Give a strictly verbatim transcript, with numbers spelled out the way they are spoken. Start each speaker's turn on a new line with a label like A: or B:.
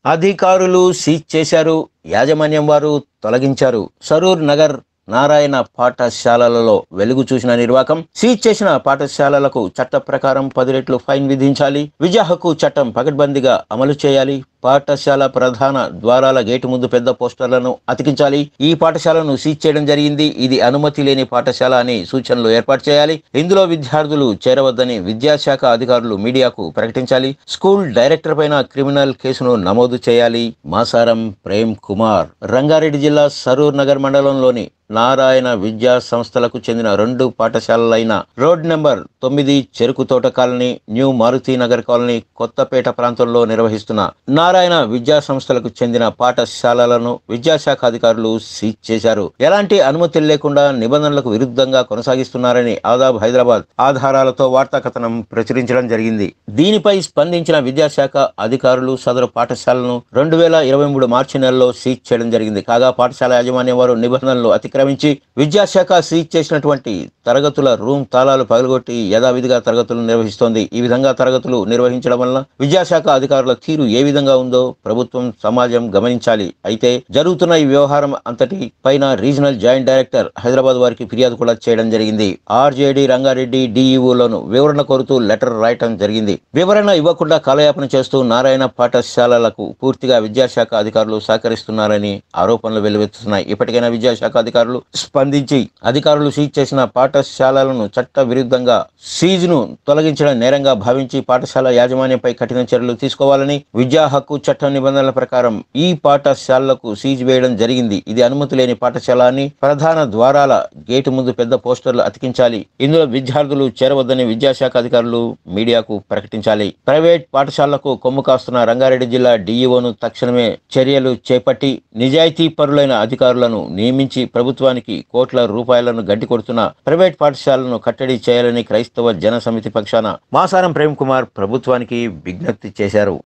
A: అధికారులు సీజ్ చేశారు, యాజమాన్యం వారు తొలగించారు. సరూర్ నగర్ నారాయణ పాఠశాలలలో వెలుగు చూసిన నిర్వాకం. సీజ్ చేసిన పాఠశాలలకు చట్ట ప్రకారం పది రెట్లు ఫైన్ విధించాలి. విద్యా హక్కు చట్టం పకడ్బందీగా అమలు చేయాలి. పాఠశాల ప్రధాన ద్వారాల గేటు ముందు పెద్ద పోస్టర్లను అతికించాలి. ఈ పాఠశాలను సీజ్ చేయడం జరిగింది, ఇది అనుమతి లేని పాఠశాల అని సూచనలు ఏర్పాటు చేయాలి. ఇందులో విద్యార్థులు చేరవద్దని విద్యాశాఖ అధికారులు మీడియాకు ప్రకటించాలి. స్కూల్ డైరెక్టర్ పైన క్రిమినల్ కేసును నమోదు చేయాలి. మాసారం ప్రేమ్ కుమార్. రంగారెడ్డి జిల్లా సరూర్ నగర్ మండలంలోని నారాయణ విద్యా సంస్థలకు చెందిన రెండు పాఠశాలలైన రోడ్ నెంబర్ తొమ్మిది Cheruku Thota colony, new Maruti Nagar colony, Kothapeta ప్రాంతంలో నిర్వహిస్తున్న నారాయణ విద్యా సంస్థలకు చెందిన పాఠశాలలను విద్యాశాఖ అధికారులు సీజ్ చేశారు. ఎలాంటి అనుమతులు లేకుండా నిబంధనలకు విరుద్ధంగా కొనసాగిస్తున్నారని ఆదాబ్ హైదరాబాద్ ఆధారాలతో వార్తా కథనం ప్రచురించడం జరిగింది. దీనిపై స్పందించిన విద్యాశాఖ అధికారులు సదరు పాఠశాలను రెండు వేల ఇరవై మూడు మార్చి నెలలో సీజ్ చేయడం జరిగింది. కాగా పాఠశాల యాజమాన్యం వారు నిబంధనలు అతిక్రమించి విద్యాశాఖ సీజ్ చేసినటువంటి తరగతుల రూమ్ తాళాలు పగలగొట్టి యథావిధిగా తరగతులు నిర్వహిస్తోంది. ఈ విధంగా తరగతులు నిర్వహించడం వలన విద్యాశాఖ అధికారుల తీరు ఏ విధంగా ఉందో ప్రభుత్వం, సమాజం గమనించాలి. అయితే జరుగుతున్న ఈ వ్యవహారం అంతటి పైన రీజనల్ జాయింట్ డైరెక్టర్ హైదరాబాద్ వారికి ఫిర్యాదు కూడా చేయడం జరిగింది. ఆర్జేడీ రంగారెడ్డి డిఈఓలను వివరణ కోరుతూ లెటర్ రాయటం జరిగింది. వివరణ ఇవ్వకుండా కాలయాపన చేస్తూ నారాయణ పాఠశాలలకు పూర్తిగా విద్యాశాఖ అధికారులు సహకరిస్తున్నారని ఆరోపణలు వెల్లువెత్తుతున్నాయి. ఇప్పటికైనా విద్యాశాఖ అధికారులు స్పందించి అధికారులు సీజ్ చేసిన పాఠశాలలను చట్ట విరుద్ధంగా సీజ్ను తొలగించడం నేరంగా భావించి పాఠశాల యాజమాన్యంపై కఠిన చర్యలు తీసుకోవాలని, విద్యా హక్కు చట్టం నిబంధనల ప్రకారం ఈ పాఠశాలలకు సీజ్ వేయడం జరిగింది, ఇది అనుమతి లేని పాఠశాల అని ప్రధాన ద్వారాల గేటు ముందు పెద్ద పోస్టర్లు అతికించాలి. ఇందులో విద్యార్థులు చేరవద్దని విద్యాశాఖ అధికారులు మీడియాకు ప్రకటించాలి. ప్రైవేట్ పాఠశాలలకు కొమ్ము కాస్తున్న రంగారెడ్డి జిల్లా డిఈఓను తక్షణమే చర్యలు చేపట్టి నిజాయితీ పరులైన అధికారులను నియమించి ప్రభుత్వానికి కోట్ల రూపాయలను గడ్డి కొడుతున్న ప్రైవేట్ పాఠశాలను కట్టడి చేయాలని క్రైస్తవ జన సమితి పక్షాన మాసారం ప్రేమ్ కుమార్ ప్రభుత్వానికి విజ్ఞప్తి చేశారు.